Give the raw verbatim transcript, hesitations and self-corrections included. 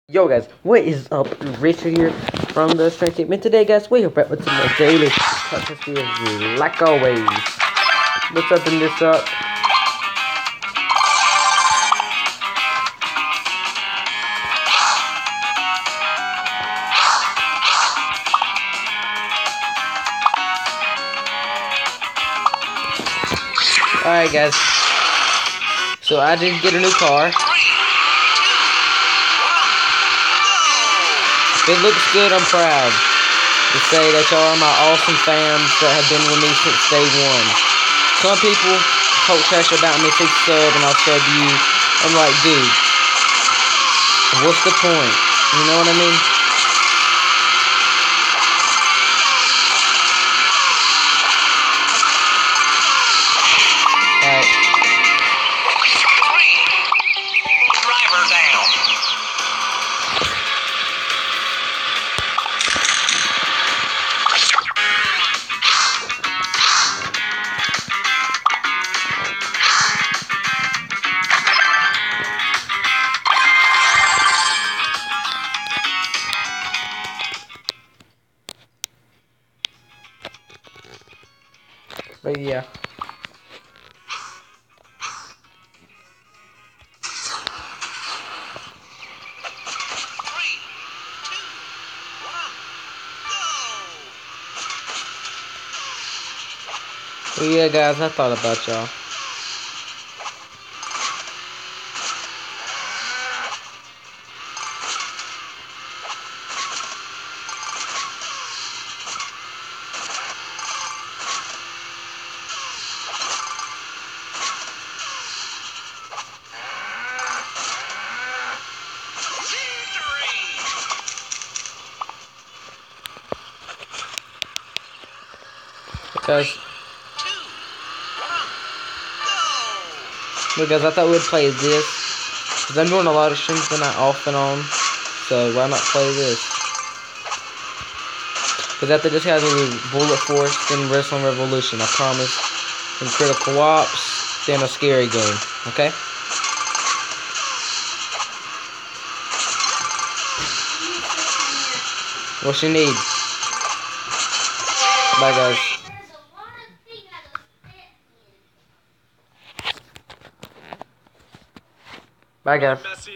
Yo guys, what is up? Richard here from the Strength Team, and today guys, we are back with some more daily Touch History review, like always. Let's open this up. Alright guys, so I did get a new car. If it looks good, I'm proud to say that y'all are my awesome fans that have been with me since day one. Some people talk trash about me, say sub, and I'll sub you. I'm like, dude, what's the point? You know what I mean? Alright. Driver down. But yeah. Three, two, one, go. But yeah guys, I thought about y'all. Because, look guys, I thought we'd play this. Because I'm doing a lot of streams tonight off and on. So why not play this? Because after this guys will be Bullet Force, then Wrestling Revolution, I promise. Some Critical Ops, then a scary game. Okay? What you need? Bye guys. Bye guys.